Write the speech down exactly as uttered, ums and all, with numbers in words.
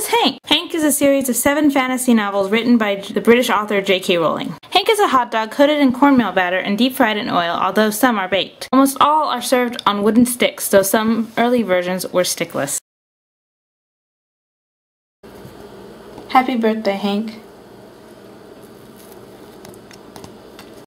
is Hank? Hank is a series of seven fantasy novels written by the British author J K Rowling. Hank is a hot dog coated in cornmeal batter and deep fried in oil, although some are baked. Almost all are served on wooden sticks, though some early versions were stickless. Happy birthday, Hank.